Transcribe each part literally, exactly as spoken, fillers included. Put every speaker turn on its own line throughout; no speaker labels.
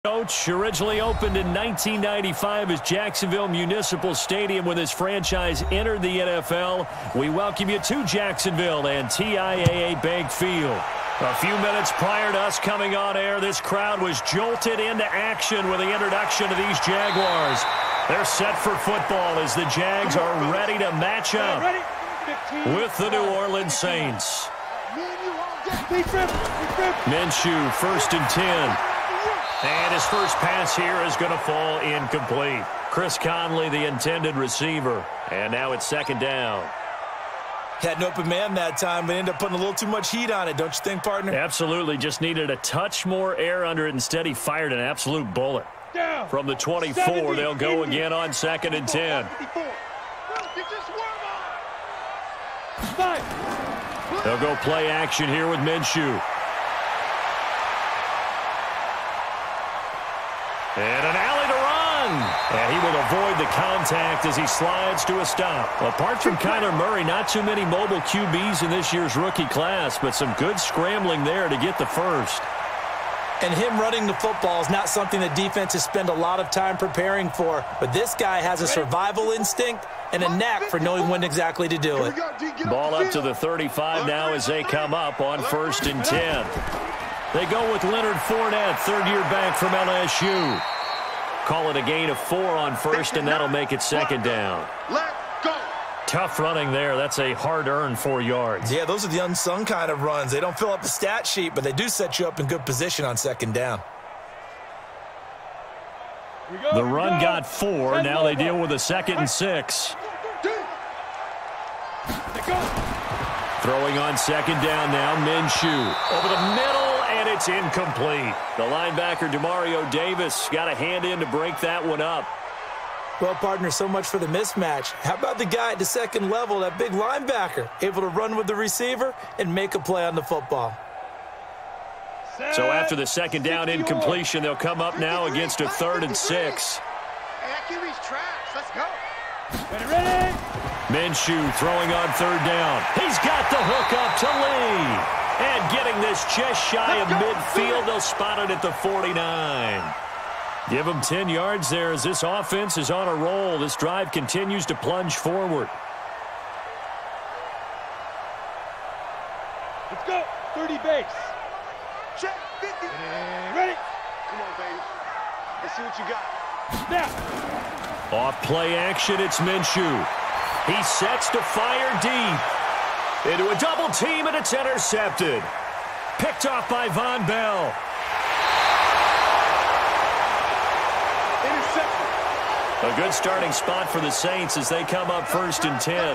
Coach originally opened in nineteen ninety-five as Jacksonville Municipal Stadium when this franchise entered the N F L. We welcome you to Jacksonville and T I A A Bank Field. A few minutes prior to us coming on air, this crowd was jolted into action with the introduction of these Jaguars. They're set for football as the Jags are ready to match up with the New Orleans Saints. Minshew, first and ten. And his first pass here is going to fall incomplete. Chris Conley, the intended receiver. And now it's second down.
Had an open man that time, but ended up putting a little too much heat on it, don't you think, partner?
Absolutely. Just needed a touch more air under it. Instead, he fired an absolute bullet. From the twenty-four, they'll go again on second and ten. They'll go play action here with Minshew. And an alley to run. And he will avoid the contact as he slides to a stop. Apart from Kyler Murray, not too many mobile Q Bs in this year's rookie class, but some good scrambling there to get the first.
And him running the football is not something that defenses spend a lot of time preparing for. But this guy has a survival instinct and a knack for knowing when exactly to do it.
Ball up to the thirty-five now as they come up on first and ten. They go with Leonard Fournette, third-year back from L S U. Call it a gain of four on first, and that'll make it second down. Tough running there. That's a hard-earned four yards.
Yeah, those are the unsung kind of runs. They don't fill up the stat sheet, but they do set you up in good position on second down.
The run got four. Now they deal with a second and six. Throwing on second down now, Minshew. Over the middle. And it's incomplete. The linebacker, Demario Davis, got a hand in to break that one up.
Well, partner, so much for the mismatch. How about the guy at the second level, that big linebacker, able to run with the receiver and make a play on the football?
So after the second down incompletion, they'll come up now against a third and six.
Let's go.
Ready, ready. Minshew throwing on third down. He's got the hook up to Lee. And getting this just shy of midfield, they'll spot it at the forty-nine. Give them ten yards there as this offense is on a roll. This drive continues to plunge forward.
Let's go. thirty base. Check. fifty. And ready. Come on, baby. Let's see what you got. Now.
Off play action, it's Minshew. He sets to fire deep. Into a double team, and it's intercepted. Picked off by Von Bell.
Intercepted.
A good starting spot for the Saints as they come up first and ten.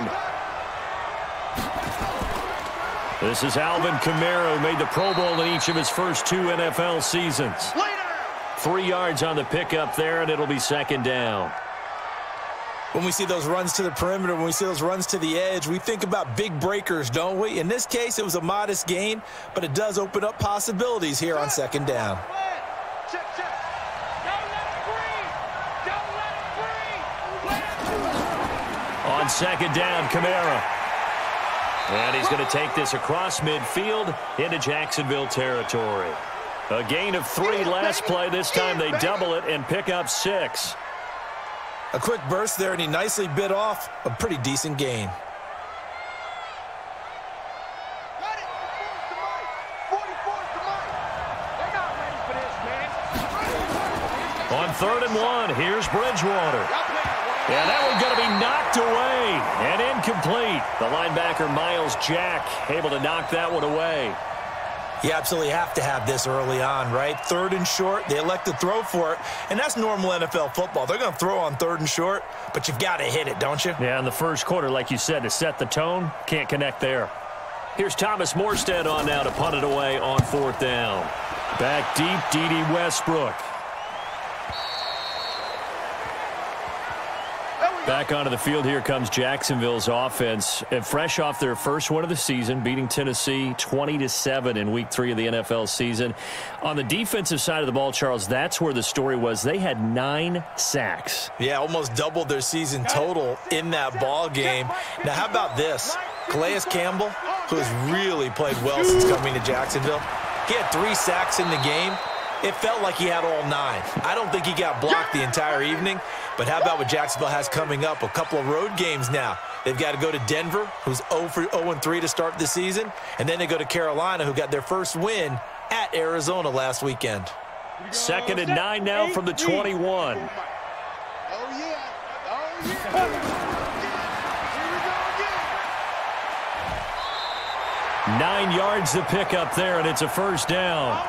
This is Alvin Kamara, who made the Pro Bowl in each of his first two N F L seasons. Three yards on the pickup there, and it'll be second down.
When we see those runs to the perimeter, when we see those runs to the edge, we think about big breakers, don't we? In this case, it was a modest gain, but it does open up possibilities here on second down.
Check, check. Don't let it breathe. Don't let it breathe.
On second down, Kamara. And he's going to take this across midfield into Jacksonville territory. A gain of three last play. This time they double it and pick up six.
A quick burst there, and he nicely bit off a pretty decent gain.
On third and one, here's Bridgewater. And that one's going to be knocked away and incomplete. The linebacker, Miles Jack, able to knock that one away.
You absolutely have to have this early on, right? Third and short, they elect to throw for it, and that's normal N F L football. They're going to throw on third and short, but you've got to hit it, don't you?
Yeah, in the first quarter, like you said, to set the tone, can't connect there. Here's Thomas Morstead on now to punt it away on fourth down. Back deep, D D Westbrook. Back onto the field, here comes Jacksonville's offense. And fresh off their first one of the season, beating Tennessee twenty to seven in week three of the N F L season. On the defensive side of the ball, Charles, that's where the story was. They had nine sacks.
Yeah, almost doubled their season total in that ball game. Now, how about this? Calais Campbell, who has really played well since coming to Jacksonville, he had three sacks in the game. It felt like he had all nine. I don't think he got blocked the entire evening, but how about what Jacksonville has coming up? A couple of road games now. They've got to go to Denver, who's oh and three to start the season, and then they go to Carolina, who got their first win at Arizona last weekend.
Second and nine now from the twenty-one.
Oh, yeah. Oh, yeah.
Nine yards to pick up there, and it's a first down.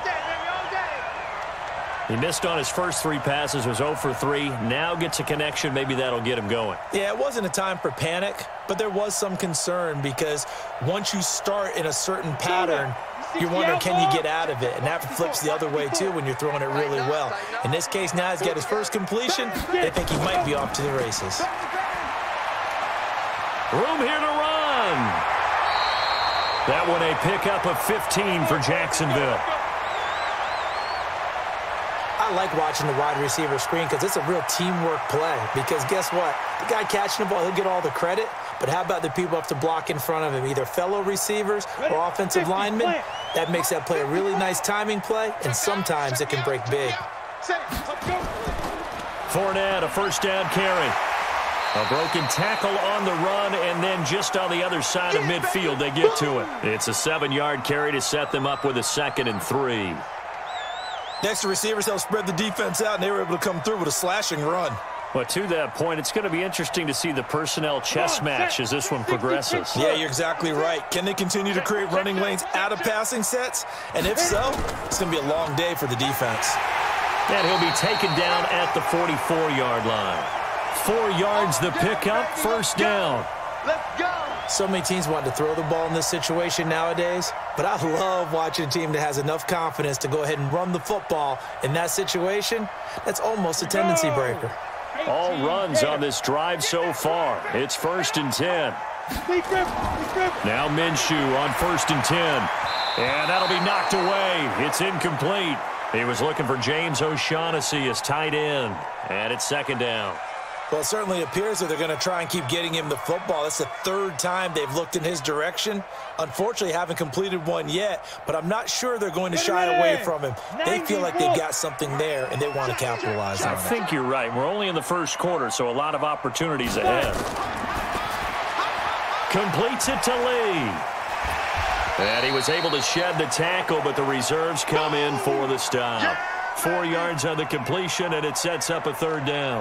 He missed on his first three passes, was oh for three. Now gets a connection. Maybe that'll get him going.
Yeah, it wasn't a time for panic, but there was some concern because once you start in a certain pattern, you're wondering, can you get out of it? And that flips the other way, too, when you're throwing it really well. In this case, now he's got his first completion. They think he might be off to the races.
Room here to run. That one a pickup of fifteen for Jacksonville.
I like watching the wide receiver screen because it's a real teamwork play. Because guess what? The guy catching the ball, he'll get all the credit. But how about the people have to block in front of him, either fellow receivers or offensive linemen? That makes that play a really nice timing play, and sometimes it can break big.
Fournette, a first down carry. A broken tackle on the run, and then just on the other side of midfield, they get to it. It's a seven-yard carry to set them up with a second and three.
Next to receivers, they'll spread the defense out, and they were able to come through with a slashing run.
Well, to that point, it's going to be interesting to see the personnel chess match as this one progresses.
Yeah, you're exactly right. Can they continue to create running lanes out of passing sets? And if so, it's going to be a long day for the defense.
And he'll be taken down at the forty-four-yard line. Four yards the pickup, first down.
Let's go.
So many teams want to throw the ball in this situation nowadays, but I love watching a team that has enough confidence to go ahead and run the football in that situation. That's almost a tendency breaker.
All runs on this drive so far. It's first and ten. Now Minshew on first and ten. And that'll be knocked away. It's incomplete. He was looking for James O'Shaughnessy as tight end. And it's second down.
Well, it certainly appears that they're going to try and keep getting him the football. That's the third time they've looked in his direction. Unfortunately, haven't completed one yet, but I'm not sure they're going to shy away from him. They feel like they've got something there, and they want to capitalize on it.
I think you're right. We're only in the first quarter, so a lot of opportunities ahead. Completes it to Lee. And he was able to shed the tackle, but the reserves come in for the stop. Four yards on the completion, and it sets up a third down.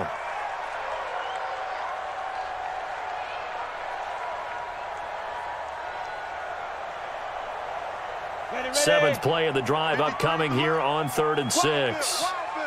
Seventh play of the drive upcoming here on third and six.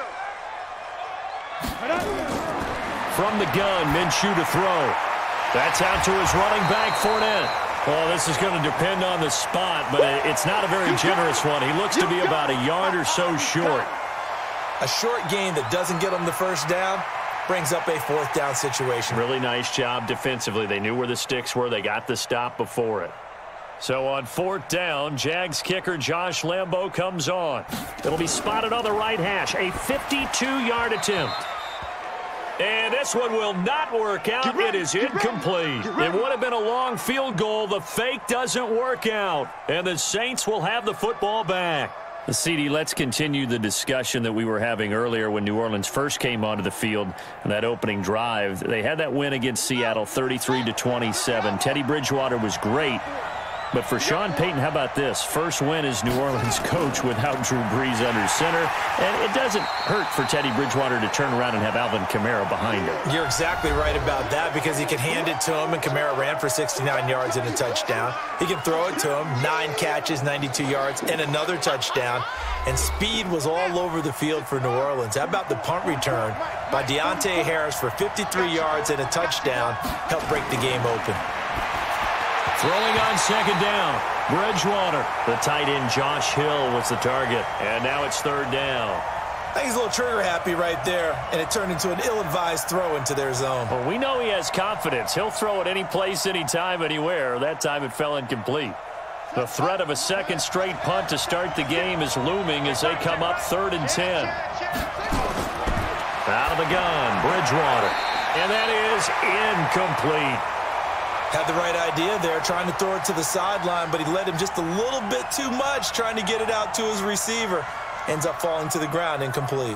From the gun, Minshew to throw. That's out to his running back, Fournette. Well, this is going to depend on the spot, but it's not a very generous one. He looks to be about a yard or so short.
A short gain that doesn't get him the first down brings up a fourth down situation.
Really nice job defensively. They knew where the sticks were. They got the stop before it. So on fourth down, Jags kicker Josh Lambo comes on. It'll be spotted on the right hash. A fifty-two-yard attempt. And this one will not work out. It is incomplete. It would have been a long field goal. The fake doesn't work out. And the Saints will have the football back. C D, let's continue the discussion that we were having earlier when New Orleans first came onto the field in that opening drive. They had that win against Seattle, thirty-three to twenty-seven. Teddy Bridgewater was great. But for Sean Payton, how about this? First win as New Orleans coach without Drew Brees under center. And it doesn't hurt for Teddy Bridgewater to turn around and have Alvin Kamara behind him.
You're exactly right about that because he can hand it to him, and Kamara ran for sixty-nine yards and a touchdown. He can throw it to him, nine catches, ninety-two yards, and another touchdown. And speed was all over the field for New Orleans. How about the punt return by Deontay Harris for fifty-three yards and a touchdown? Helped break the game open.
Throwing on second down, Bridgewater. The tight end Josh Hill was the target, and now it's third down.
I think he's a little trigger happy right there, and it turned into an ill-advised throw into their zone.
Well, we know he has confidence. He'll throw it any place, anytime, anywhere. That time it fell incomplete. The threat of a second straight punt to start the game is looming as they come up third and ten. Out of the gun, Bridgewater. And that is incomplete.
Had the right idea there, trying to throw it to the sideline, but he led him just a little bit too much, trying to get it out to his receiver. ends up falling to the ground incomplete.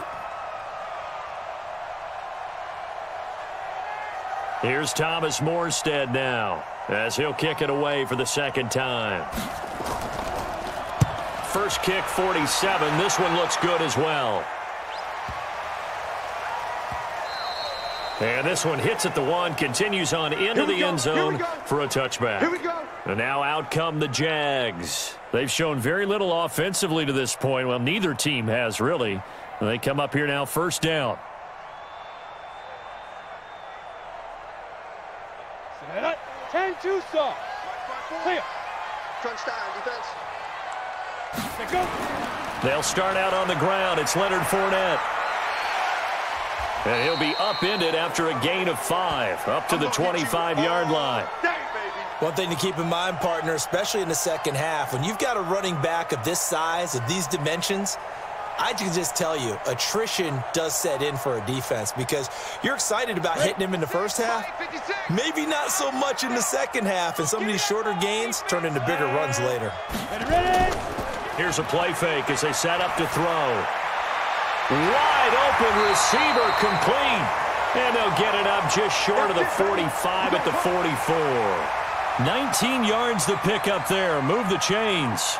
Here's Thomas Morstead now, as he'll kick it away for the second time. First kick, forty-seven. This one looks good as well. And this one hits at the one, continues on into the end zone for a touchback.
Here we go.
And now out come the Jags. They've shown very little offensively to this point. Well, neither team has, really. And they come up here now, first down.
ten two soft. Clear.
Crunch time, defense.
Let go.
They'll start out on the ground. It's Leonard Fournette. And he'll be upended after a gain of five, up to the twenty-five-yard line.
One thing to keep in mind, partner, especially in the second half, when you've got a running back of this size, of these dimensions, I can just tell you, attrition does set in for a defense because you're excited about hitting him in the first half. Maybe not so much in the second half, and some of these shorter gains turn into bigger runs later.
Here's a play fake as they set up to throw. Wide open receiver complete. And they'll get it up just short of the forty-five at the forty-four. nineteen yards to pick up there. Move the chains.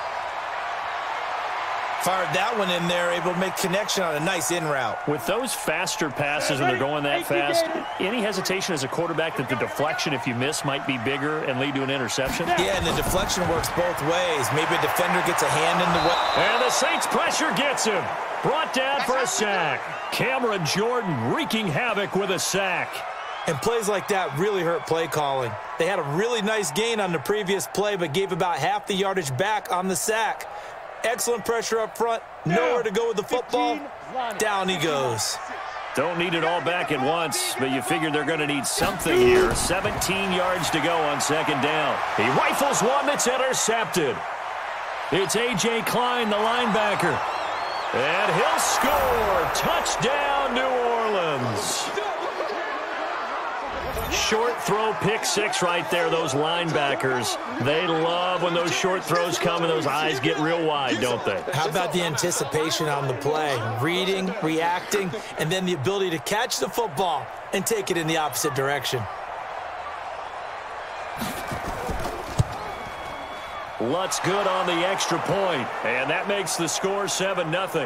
Fired that one in there, able to make connection on a nice in route.
With those faster passes and they're going that fast, any hesitation as a quarterback that the deflection, if you miss, might be bigger and lead to an interception?
Yeah, and the deflection works both ways. Maybe a defender gets a hand in the way.
And the Saints pressure gets him. Brought down for a sack. Cameron Jordan wreaking havoc with a sack.
And plays like that really hurt play calling. They had a really nice gain on the previous play, but gave about half the yardage back on the sack. Excellent pressure up front. Nowhere to go with the football. Down he goes.
Don't need it all back at once, but you figure they're going to need something here. seventeen yards to go on second down. He rifles one that's intercepted. It's A J Klein, the linebacker. And he'll score. Touchdown, New Orleans. Short throw, pick six right there, those linebackers. They love when those short throws come and those eyes get real wide, don't they?
How about the anticipation on the play? Reading, reacting, and then the ability to catch the football and take it in the opposite direction.
Lutz good on the extra point, and that makes the score seven nothing.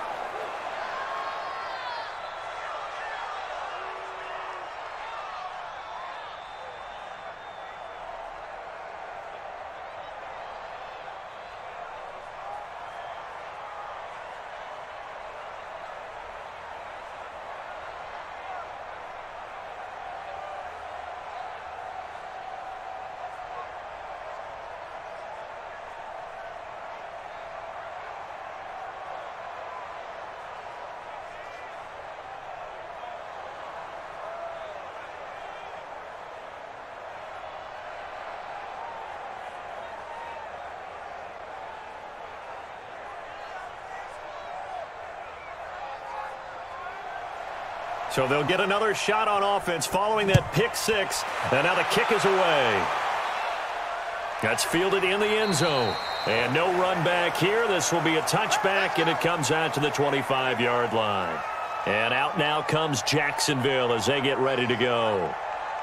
So they'll get another shot on offense following that pick six. And now the kick is away. That's fielded in the end zone. And no run back here. This will be a touchback, and it comes out to the twenty-five-yard line. And out now comes Jacksonville as they get ready to go.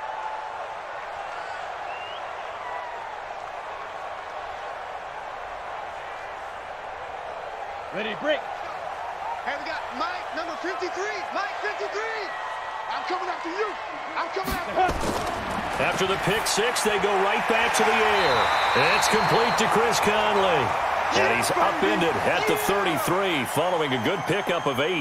Ready, break.
Hey, we got Mike, number fifty-three. Mike, fifty-three. I'm coming after you. I'm coming after you.
After the pick six, they go right back to the air. It's complete to Chris Conley. And he's upended at the thirty-three following a good pickup of eight.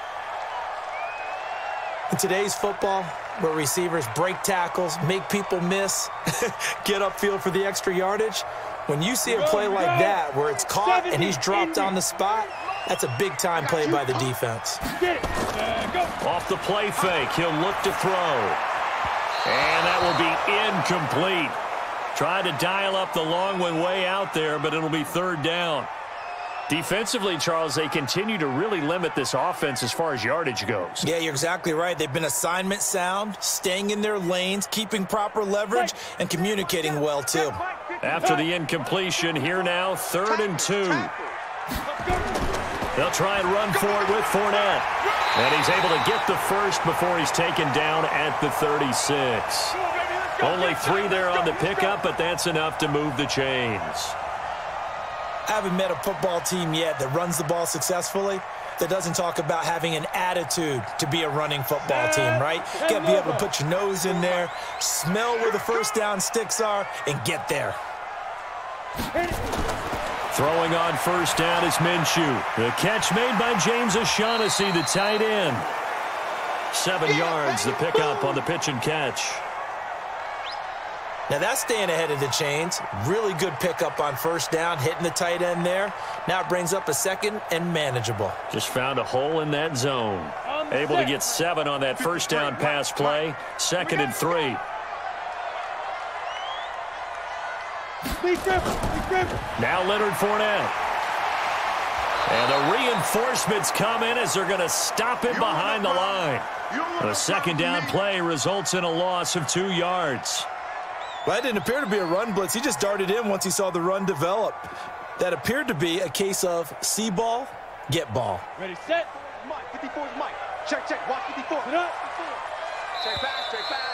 In today's football, where receivers break tackles, make people miss, get upfield for the extra yardage, when you see a play like that where it's caught and he's dropped on the spot, that's a big-time play by the defense.
Off the play fake, he'll look to throw. And that will be incomplete. Tried to dial up the long one way out there, but it'll be third down. Defensively, Charles, they continue to really limit this offense as far as yardage goes.
Yeah, you're exactly right. They've been assignment sound, staying in their lanes, keeping proper leverage, and communicating well, too.
After the incompletion, here now, third and two. They'll try and run for it with Fournette. And he's able to get the first before he's taken down at the thirty-six. Only three there on the pickup, but that's enough to move the chains.
I haven't met a football team yet that runs the ball successfully that doesn't talk about having an attitude to be a running football team, right? You got to be able to put your nose in there, smell where the first down sticks are, and get there.
Throwing on first down is Minshew. The catch made by James O'Shaughnessy, the tight end. Seven yards, the pickup on the pitch and catch.
Now that's staying ahead of the chains. Really good pickup on first down, hitting the tight end there. Now it brings up a second and manageable.
Just found a hole in that zone. Able to get seven on that first down pass play. Second and three. Now Leonard Fournette. And the reinforcements come in as they're going to stop him behind the line. The second down play results in a loss of two yards.
Well, that didn't appear to be a run blitz. He just darted in once he saw the run develop. That appeared to be a case of see ball, get ball.
Ready, set. Mike, fifty-four is Mike. Check, check, watch fifty-four. Check pass, check pass.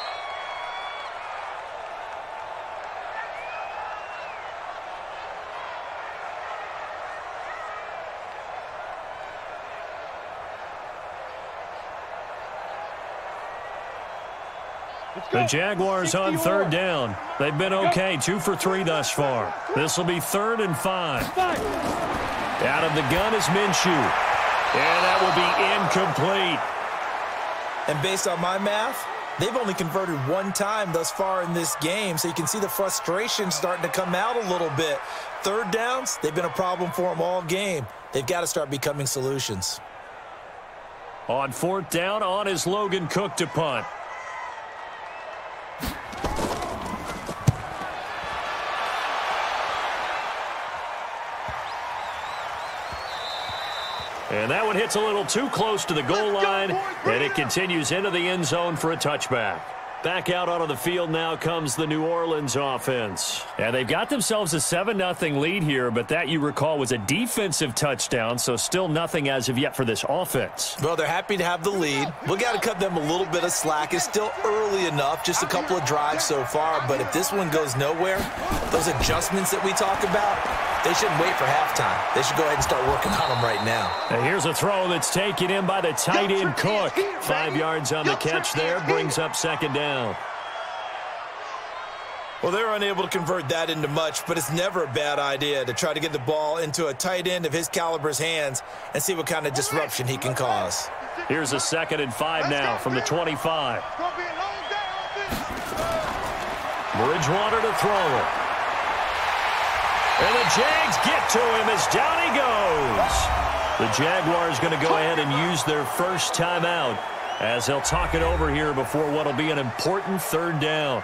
The Jaguars on third down. They've been okay, two for three thus far. This will be third and five. Out of the gun is Minshew. And that will be incomplete.
And based on my math, they've only converted one time thus far in this game, so you can see the frustration starting to come out a little bit. Third downs, they've been a problem for them all game. They've got to start becoming solutions.
On fourth down, on is Logan Cook to punt. And that one hits a little too close to the goal line, and it continues into the end zone for a touchback. Back out onto the field now comes the New Orleans offense. And they've got themselves a seven nothing lead here, but that, you recall, was a defensive touchdown, so still nothing as of yet for this offense.
Well, they're happy to have the lead. We got to cut them a little bit of slack. It's still early enough, just a couple of drives so far, but if this one goes nowhere, those adjustments that we talk about, they shouldn't wait for halftime. They should go ahead and start working on them right now.
And here's a throw that's taken in by the tight end Cook. Five yards on the catch there, brings up second down.
Well, they're unable to convert that into much, but it's never a bad idea to try to get the ball into a tight end of his caliber's hands and see what kind of disruption he can cause.
Here's a second and five now from the twenty-five. Bridgewater to throw. And the Jags get to him as down he goes. The Jaguars going to go ahead and use their first timeout as they'll talk it over here before what will be an important third down.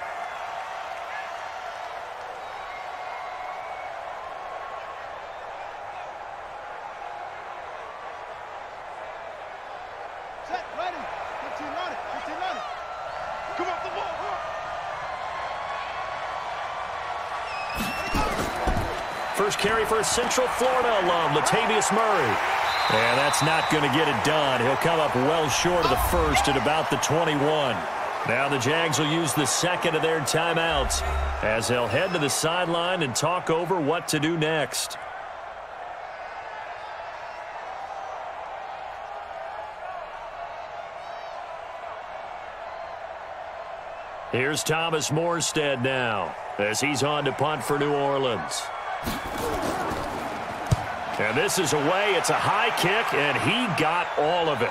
Set, ready. fifteen on it, fifteen on it. Come off the ball.
First carry for a Central Florida alum, Latavius Murray. And that's not going to get it done. He'll come up well short of the first at about the twenty-one. Now the Jags will use the second of their timeouts as they'll head to the sideline and talk over what to do next. Here's Thomas Morstead now as he's on to punt for New Orleans. And this is away. It's a high kick, and he got all of it.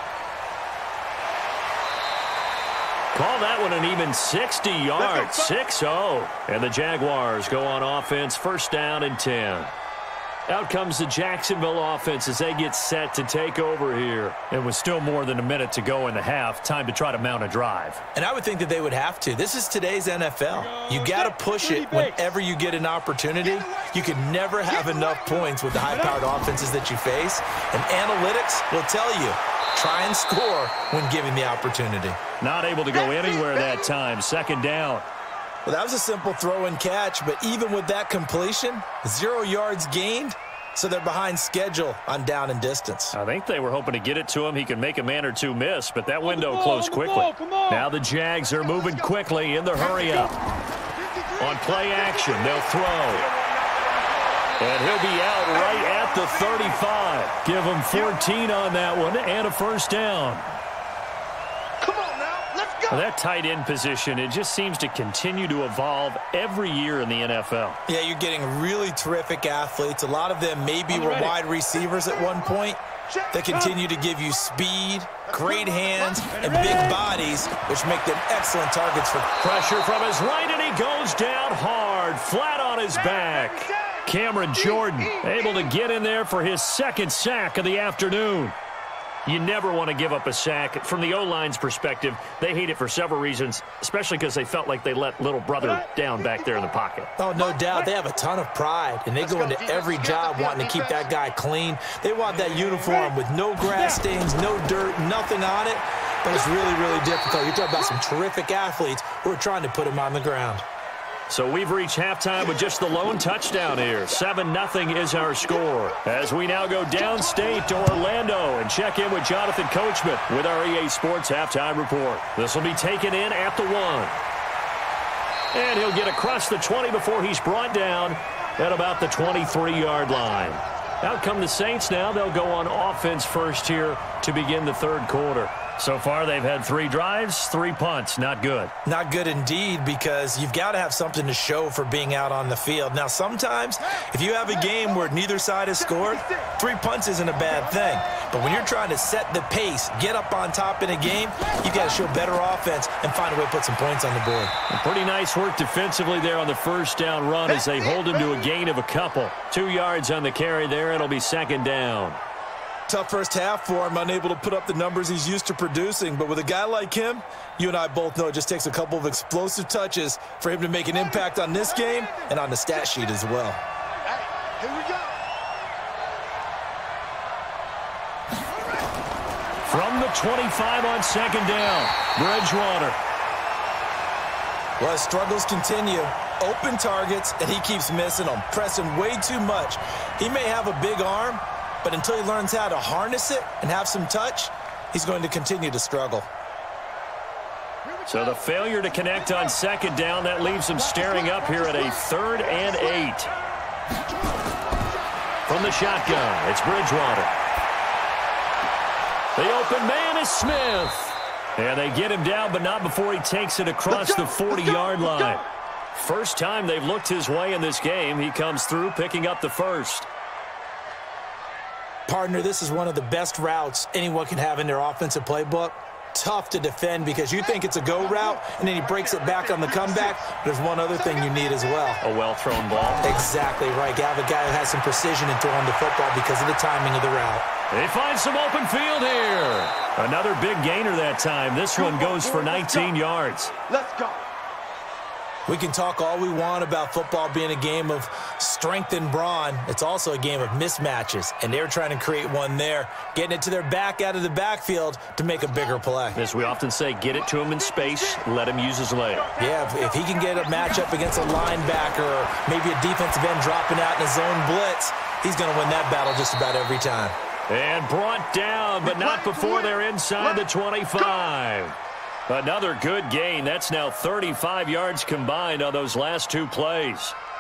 Call that one an even sixty yards, six oh. And the Jaguars go on offense, first down and ten. Out comes the Jacksonville offense as they get set to take over here. It was still more than a minute to go in the half. Time to try to mount a drive.
And I would think that they would have to. This is today's N F L. You got to push it whenever you get an opportunity. You can never have enough points with the high-powered offenses that you face. And analytics will tell you, try and score when given the opportunity.
Not able to go anywhere that time. Second down.
Well, that was a simple throw and catch, but even with that completion, zero yards gained, so they're behind schedule on down and distance.
I think they were hoping to get it to him. He could make a man or two miss, but that window closed quickly. Now the Jags are moving quickly in the hurry-up. On play action, they'll throw. And he'll be out right at the thirty-five. Give him fourteen on that one and a first down.
Come on now, let's go.
Well, that tight end position, it just seems to continue to evolve every year in the N F L.
Yeah, you're getting really terrific athletes. A lot of them maybe were wide receivers at one point. They continue to give you speed, great hands, and big bodies, which make them excellent targets for
pressure from his right, and he goes down hard, flat on his back. Cameron Jordan able to get in there for his second sack of the afternoon. You never want to give up a sack. From the O-line's perspective, they hate it for several reasons, especially because they felt like they let little brother down back there in the pocket.
Oh, no doubt. They have a ton of pride, and they go into every job wanting to keep that guy clean. They want that uniform with no grass stains, no dirt, nothing on it. But it's really, really difficult. You're talking about some terrific athletes who are trying to put him on the ground.
So we've reached halftime with just the lone touchdown here. seven nothing is our score. As we now go downstate to Orlando and check in with Jonathan Coachman with our E A Sports Halftime Report. This will be taken in at the one. And he'll get across the twenty before he's brought down at about the twenty-three-yard line. Out come the Saints now. They'll go on offense first here to begin the third quarter. So far, they've had three drives, three punts. Not good.
Not good indeed, because you've got to have something to show for being out on the field. Now, sometimes, if you have a game where neither side has scored, three punts isn't a bad thing. But when you're trying to set the pace, get up on top in a game, you've got to show better offense and find a way to put some points on the board.
And pretty nice work defensively there on the first down run as they hold him to a gain of a couple. Two yards on the carry there. It'll be second down.
Tough first half for him, unable to put up the numbers he's used to producing. But with a guy like him, you and I both know it just takes a couple of explosive touches for him to make an impact on this game and on the stat sheet as well.
Hey, here we go.
From the twenty-five on second down, Bridgewater.
Well, his struggles continue. Open targets, and he keeps missing them, pressing way too much. He may have a big arm, but until he learns how to harness it and have some touch, he's going to continue to struggle.
So the failure to connect on second down, that leaves him staring up here at a third and eight. From the shotgun, it's Bridgewater. The open man is Smith. And they get him down, but not before he takes it across the forty-yard line. First time they've looked his way in this game. He comes through, picking up the first.
Partner, this is one of the best routes anyone can have in their offensive playbook. Tough to defend because you think it's a go route, and then he breaks it back on the comeback. There's one other thing you need as well.
A well-thrown ball.
Exactly right. You have a guy who has some precision in throwing the football because of the timing of the route.
They find some open field here. Another big gainer that time. This one goes for nineteen yards.
Let's go.
We can talk all we want about football being a game of strength and brawn. It's also a game of mismatches, and they're trying to create one there, getting it to their back out of the backfield to make a bigger play.
As we often say, get it to him in space, let him use his leg.
Yeah, if, if he can get a matchup against a linebacker or maybe a defensive end dropping out in a zone blitz, he's going to win that battle just about every time.
And brought down, but not before they're inside the twenty-five. Another good gain. That's now thirty-five yards combined on those last two plays.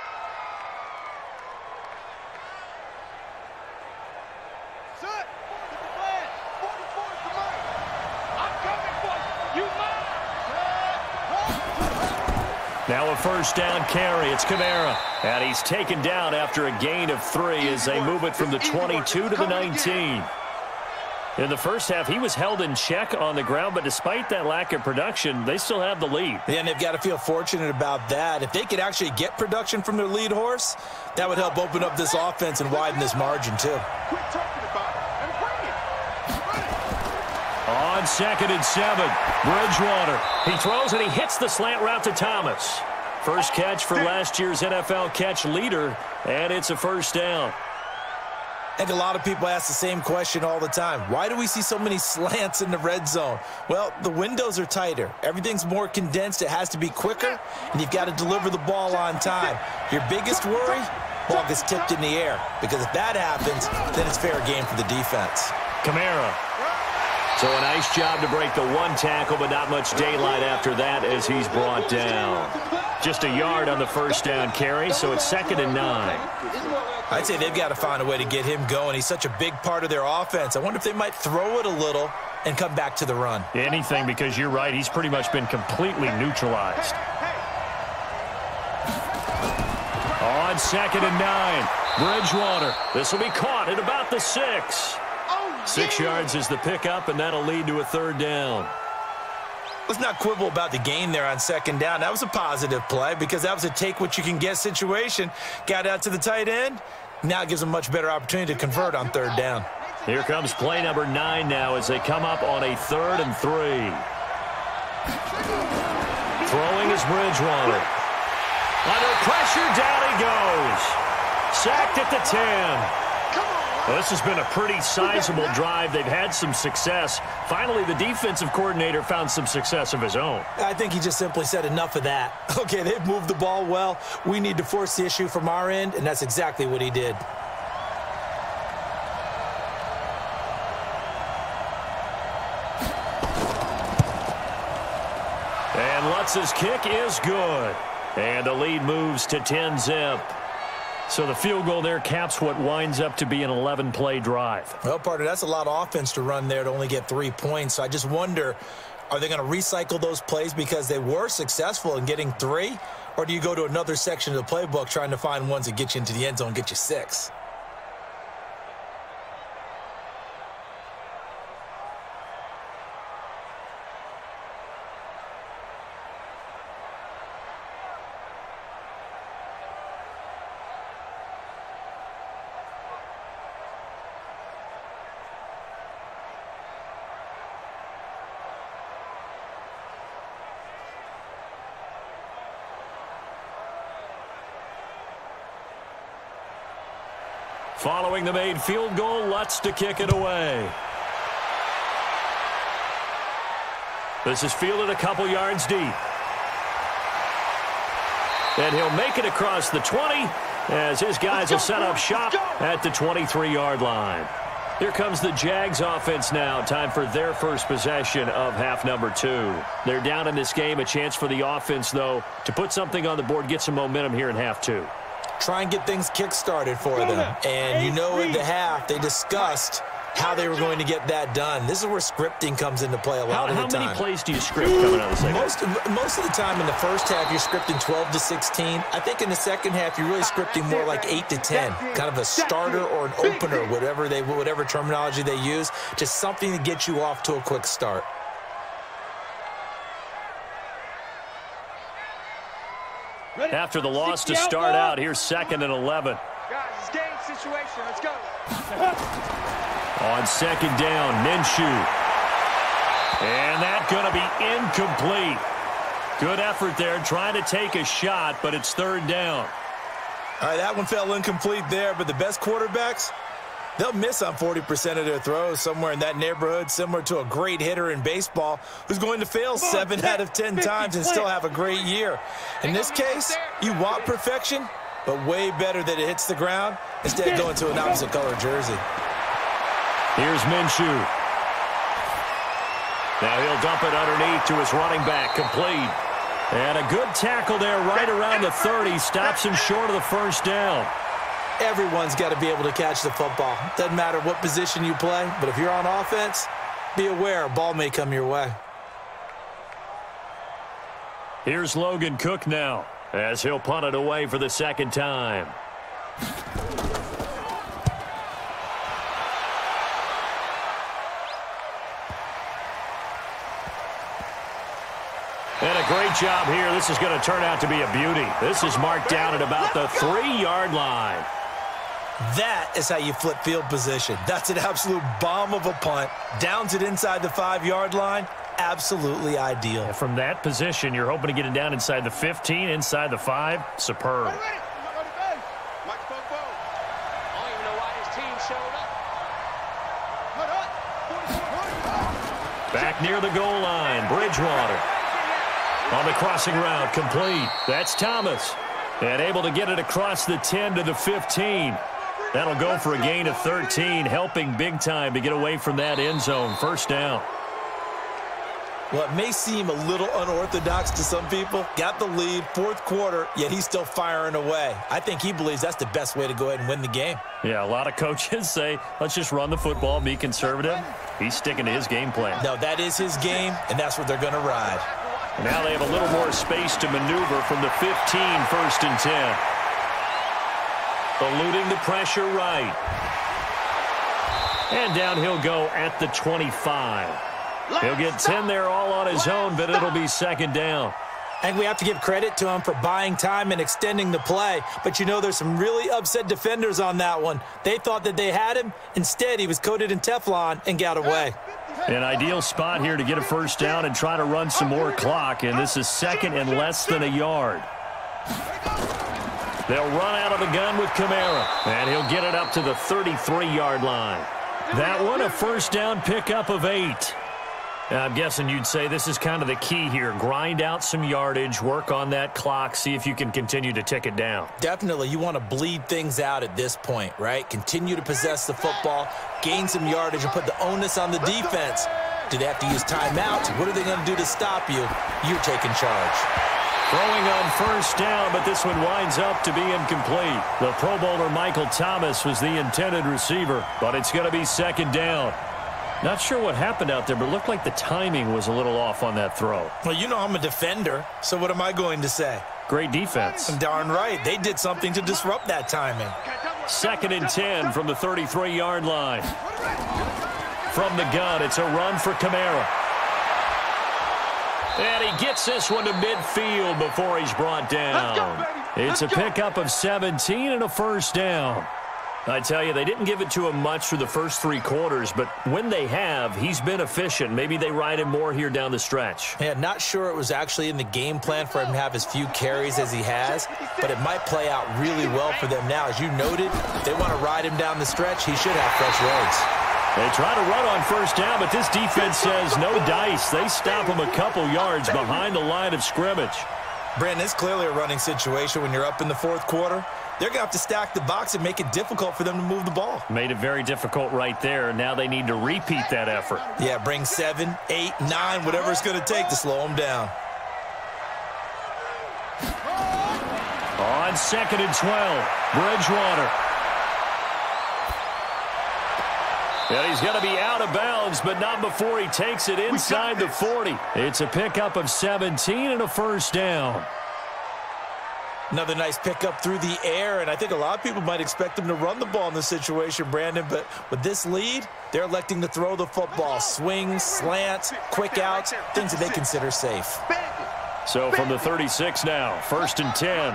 Set. Get the flag. forty-four for Mike. I'm coming for you. You mind?
Now a first down carry. It's Kamara. And he's taken down after a gain of three as they move it from the twenty-two to the nineteen. In the first half, he was held in check on the ground, but despite that lack of production, they still have the lead.
Yeah, and they've got to feel fortunate about that. If they could actually get production from their lead horse, that would help open up this offense and widen this margin, too.
Quit talking about it and bring it.
On second and seven, Bridgewater. He throws and he hits the slant route to Thomas. First catch for last year's N F L catch leader, and it's a first down.
I think a lot of people ask the same question all the time. Why do we see so many slants in the red zone? Well, the windows are tighter. Everything's more condensed. It has to be quicker, and you've got to deliver the ball on time. Your biggest worry? ball gets tipped in the air. Because if that happens, then it's fair game for the defense.
Kamara. So a nice job to break the one tackle, but not much daylight after that as he's brought down. Just a yard on the first down carry, so it's second and nine.
I'd say they've got to find a way to get him going. He's such a big part of their offense. I wonder if they might throw it a little and come back to the run.
Anything, because you're right. He's pretty much been completely neutralized. On second and nine, Bridgewater. This will be caught at about the six. Six yards is the pickup, and that'll lead to a third down.
Let's not quibble about the gain there on second down. That was a positive play because that was a take-what-you-can-get situation. Got out to the tight end. Now it gives them a much better opportunity to convert on third down.
Here comes play number nine now as they come up on a third and three. Throwing is Bridgewater. Under pressure, down he goes. Sacked at the ten. Well, this has been a pretty sizable drive. They've had some success. Finally, the defensive coordinator found some success of his own.
I think he just simply said enough of that. Okay, they've moved the ball well. We need to force the issue from our end, and that's exactly what he did.
And Lutz's kick is good. And the lead moves to ten zip. So the field goal there caps what winds up to be an eleven play drive.
Well, partner, that's a lot of offense to run there to only get three points. So I just wonder, are they going to recycle those plays because they were successful in getting three? Or do you go to another section of the playbook trying to find ones that get you into the end zone and get you six?
Following the made field goal, Lutz to kick it away. This is fielded a couple yards deep. And he'll make it across the twenty as his guys will set up shop at the twenty-three yard line. Here comes the Jags offense now. Time for their first possession of half number two. They're down in this game. A chance for the offense, though, to put something on the board, get some momentum here in half two.
Try and get things kick-started for them. And you know in the half, they discussed how they were going to get that done. This is where scripting comes into play a lot
how,
of the time.
How many plays do you script coming out of the second?
Most, most of the time in the first half, you're scripting twelve to sixteen. I think in the second half, you're really scripting more like eight to ten. Kind of a starter or an opener, whatever they, whatever terminology they use. Just something to get you off to a quick start.
After the loss to start out, here's second and eleven.
Guys, it's game situation. Let's go.
On second down, Minshew. And that's going to be incomplete. Good effort there, trying to take a shot, but it's third down.
All right, that one fell incomplete there, but the best quarterbacks, they'll miss on forty percent of their throws, somewhere in that neighborhood, similar to a great hitter in baseball who's going to fail seven out of ten times and still have a great year. In this case, you want perfection, but way better that it hits the ground instead of going to an opposite color jersey.
Here's Minshew. Now he'll dump it underneath to his running back, complete. And a good tackle there right around the thirty, stops him short of the first down.
Everyone's got to be able to catch the football. Doesn't matter what position you play, but if you're on offense, be aware a ball may come your way.
Here's Logan Cook now as he'll punt it away for the second time. And a great job here. This is going to turn out to be a beauty. This is marked down at about the three yard line.
That is how you flip field position. That's an absolute bomb of a punt. Downs it inside the five yard line. Absolutely ideal.
And from that position, you're hoping to get it down inside the fifteen, inside the five. Superb. Back near the goal line, Bridgewater. On the crossing route, complete. That's Thomas. And able to get it across the ten to the fifteen. That'll go for a gain of thirteen, helping big time to get away from that end zone. First down.
Well, it may seem a little unorthodox to some people. Got the lead, fourth quarter, yet he's still firing away. I think he believes that's the best way to go ahead and win the game.
Yeah, a lot of coaches say, let's just run the football, be conservative. He's sticking to his game plan.
No, that is his game, and that's what they're going to ride.
Now they have a little more space to maneuver from the fifteen, first and ten. Eluding the pressure right. And down he'll go at the twenty-five. He'll get ten there all on his own, but it'll be second down.
I think we have to give credit to him for buying time and extending the play. But, you know, there's some really upset defenders on that one. They thought that they had him. Instead, he was coated in Teflon and got away.
An ideal spot here to get a first down and try to run some more clock. And this is second and less than a yard. They'll run out of the gun with Kamara. And he'll get it up to the thirty-three-yard line. That one, a first down pickup of eight. I'm guessing you'd say this is kind of the key here. Grind out some yardage, work on that clock, see if you can continue to tick it down.
Definitely. You want to bleed things out at this point, right? Continue to possess the football, gain some yardage, and put the onus on the defense. Do they have to use timeouts? What are they going to do to stop you? You're taking charge.
Throwing on first down, but this one winds up to be incomplete. The Pro Bowler Michael Thomas was the intended receiver, but it's going to be second down. Not sure what happened out there, but it looked like the timing was a little off on that throw.
Well, you know I'm a defender, so what am I going to say?
Great defense.
I'm darn right. They did something to disrupt that timing.
Second and ten from the thirty-three-yard line. From the gun, it's a run for Kamara. And he gets this one to midfield before he's brought down. It's a pickup of seventeen and a first down. I tell you, they didn't give it to him much for the first three quarters, but when they have, he's been efficient. Maybe they ride him more here down the stretch.
Yeah, not sure it was actually in the game plan for him to have as few carries as he has, but it might play out really well for them now. As you noted, if they want to ride him down the stretch, he should have fresh legs.
They try to run on first down, but this defense says no dice. They stop him a couple yards behind the line of scrimmage.
Brandon, it's clearly a running situation when you're up in the fourth quarter. They're going to have to stack the box and make it difficult for them to move the ball.
Made it very difficult right there. Now they need to repeat that effort.
Yeah, bring seven, eight, nine, whatever it's going to take to slow them down.
On second and twelve, Bridgewater. And he's going to be out of bounds, but not before he takes it inside the forty. It's a pickup of seventeen and a first down.
Another nice pickup through the air, and I think a lot of people might expect them to run the ball in this situation, Brandon, but with this lead, they're electing to throw the football. Swings, slants, quick outs, things that they consider safe.
So from the thirty-six now, first and ten.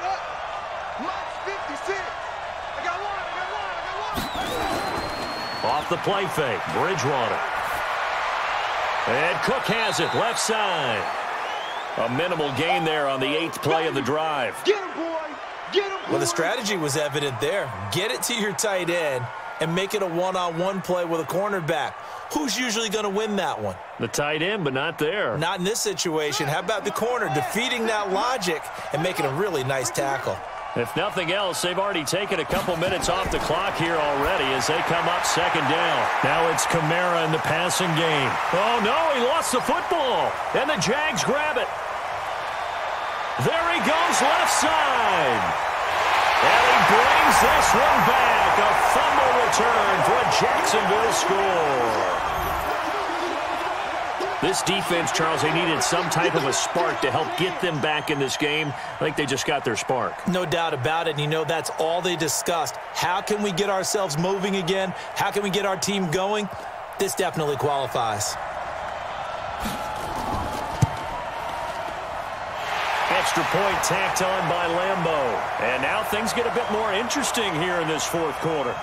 Off the play fake, Bridgewater. And Cook has it, left side. A minimal gain there on the eighth play of the drive.
Get him, boy. Get him, boy.
Well, the strategy was evident there. Get it to your tight end and make it a one-on-one play with a cornerback. Who's usually going to win that one?
The tight end, but not there.
Not in this situation. How about the corner defeating that logic and making a really nice tackle?
If nothing else, they've already taken a couple minutes off the clock here already as they come up second down. Now it's Kamara in the passing game. Oh, no, he lost the football. And the Jags grab it. There he goes left side. And he brings this one back. A fumble return for a Jacksonville score. This defense, Charles, they needed some type of a spark to help get them back in this game. I think they just got their spark.
No doubt about it. And you know, that's all they discussed. How can we get ourselves moving again? How can we get our team going? This definitely qualifies.
Extra point tacked on by Lambeau. And now things get a bit more interesting here in this fourth quarter.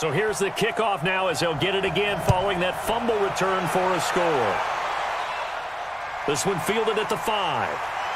So here's the kickoff now as he'll get it again following that fumble return for a score. This one fielded at the five.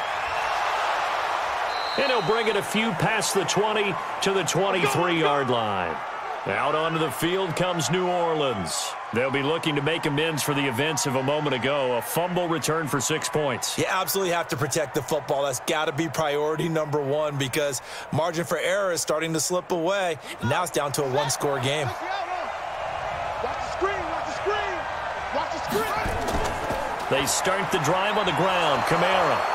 And he'll bring it a few past the twenty to the twenty-three-yard line. Out onto the field comes New Orleans. They'll be looking to make amends for the events of a moment ago. A fumble return for six points.
You absolutely have to protect the football. That's got to be priority number one because margin for error is starting to slip away. And now it's down to a one-score game.
Watch the screen, watch the screen, watch the screen.
They start the drive on the ground. Kamara.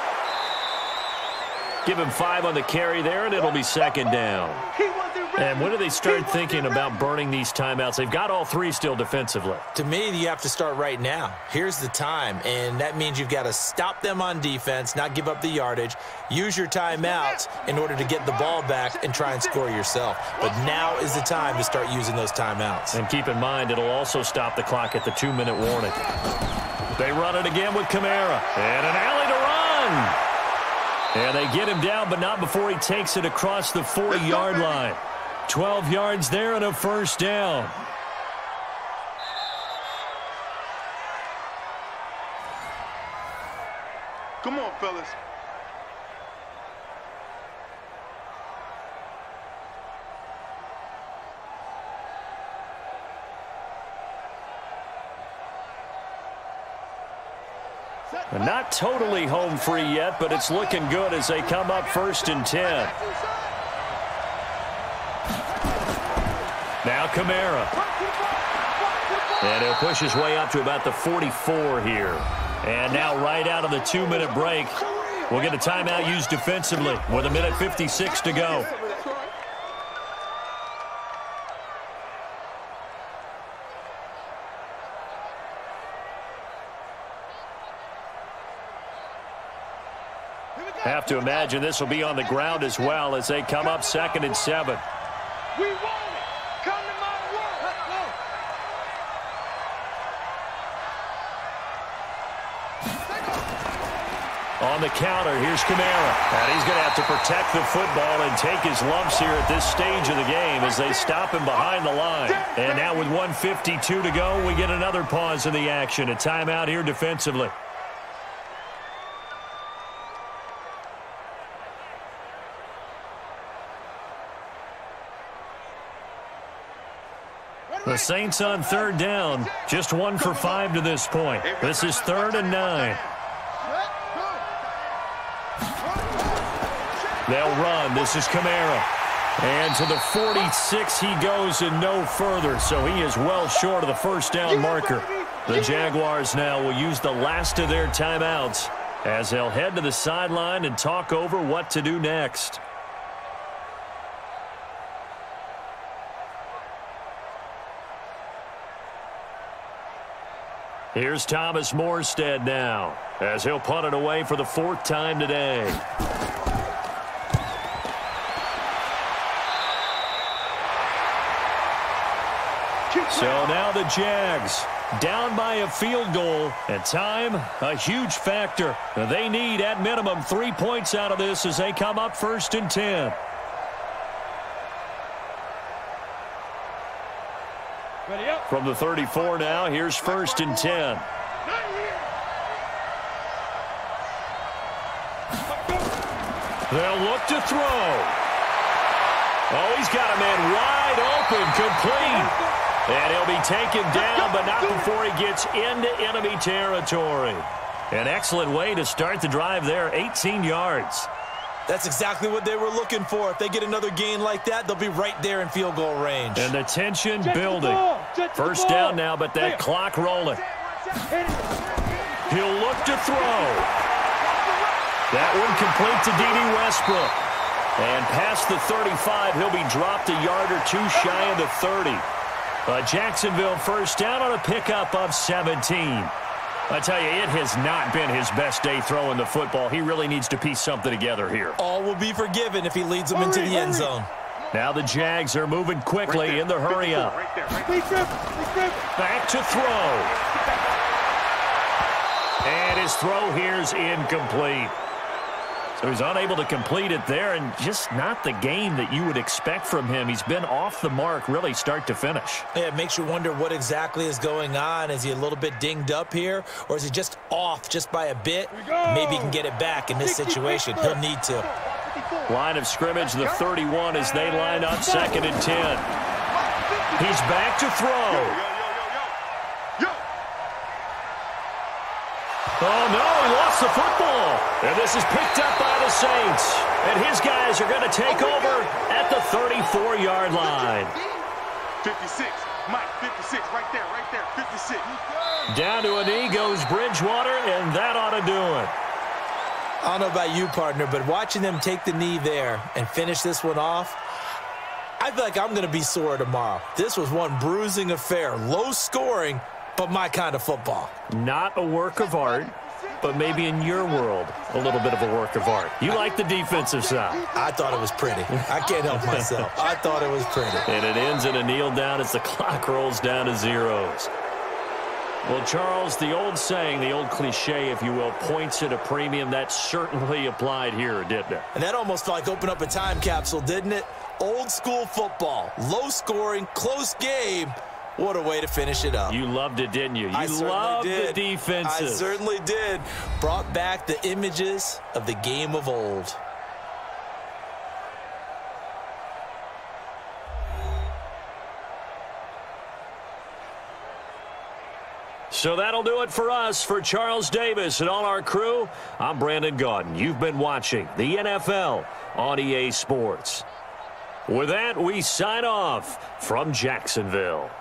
Give him five on the carry there, and it'll be second down. And when do they start thinking about burning these timeouts? They've got all three still defensively.
To me, you have to start right now. Here's the time, and that means you've got to stop them on defense, not give up the yardage, use your timeouts in order to get the ball back and try and score yourself. But now is the time to start using those timeouts.
And keep in mind, it'll also stop the clock at the two-minute warning. They run it again with Kamara. And an alley to run. And they get him down, but not before he takes it across the forty-yard line. twelve yards there and a first down.
Come on, fellas.
Not totally home free yet, but it's looking good as they come up first and ten. Now Kamara. And he'll push his way up to about the forty-four here. And now right out of the two-minute break, we'll get a timeout used defensively with a minute fifty-six to go. Have to imagine this will be on the ground as well as they come up second and seven.
We want it. Come to my world. Let's
go. On the counter, here's Kamara. And he's going to have to protect the football and take his lumps here at this stage of the game as they stop him behind the line. And now with one fifty-two to go, we get another pause in the action. A timeout here defensively. The Saints on third down, just one for five to this point. This is third and nine. They'll run. This is Kamara. And to the forty-six he goes and no further, so he is well short of the first down marker. The Jaguars now will use the last of their timeouts as they'll head to the sideline and talk over what to do next. Here's Thomas Morstead now as he'll punt it away for the fourth time today. So now the Jags down by a field goal, and time a huge factor. They need at minimum three points out of this as they come up first and ten. From the thirty-four now, here's first and ten. They'll look to throw. Oh, he's got a man wide open, complete. And he'll be taken down, but not before he gets into enemy territory. An excellent way to start the drive there, eighteen yards.
That's exactly what they were looking for. If they get another gain like that, they'll be right there in field goal range.
And the tension building. First down now, but that clock rolling. He'll look to throw. That one complete to Dede Westbrook. And past the thirty-five, he'll be dropped a yard or two shy of the thirty. A Jacksonville first down on a pickup of seventeen. I tell you, it has not been his best day throwing the football. He really needs to piece something together here.
All will be forgiven if he leads them into the end zone.
Now the Jags are moving quickly in the hurry up. Back to throw. And his throw here is incomplete. So he's unable to complete it there, and just not the game that you would expect from him. He's been off the mark really start to finish.
Yeah, it makes you wonder what exactly is going on. Is he a little bit dinged up here, or is he just off just by a bit? Maybe he can get it back in this situation. He'll need to.
Line of scrimmage, the thirty-one, as they line up second and ten. He's back to throw. Oh, no, he lost the football. And this is picked up by the Saints. And his guys are going to take over at the thirty-four-yard line.
fifty-six. Mike, fifty-six. Right there, right there. fifty-six.
Down to a knee goes Bridgewater, and that ought to do it.
I don't know about you, partner, but watching them take the knee there and finish this one off, I feel like I'm going to be sore tomorrow. This was one bruising affair. Low scoring, but my kind of football.
Not a work of art, but maybe in your world, a little bit of a work of art. You like the defensive side.
I thought it was pretty. I can't help myself. I thought it was pretty.
And it ends in a kneel down as the clock rolls down to zeros. Well, Charles, the old saying, the old cliche, if you will, points at a premium. That certainly applied here, didn't it?
And that almost felt like opened up a time capsule, didn't it? Old school football, low scoring, close game. What a way to finish it up.
You loved it, didn't you? You
I
loved
did.
the defenses.
I certainly did. Brought back the images of the game of old.
So that'll do it for us. For Charles Davis and all our crew, I'm Brandon Gaudin. You've been watching the N F L on E A Sports. With that, we sign off from Jacksonville.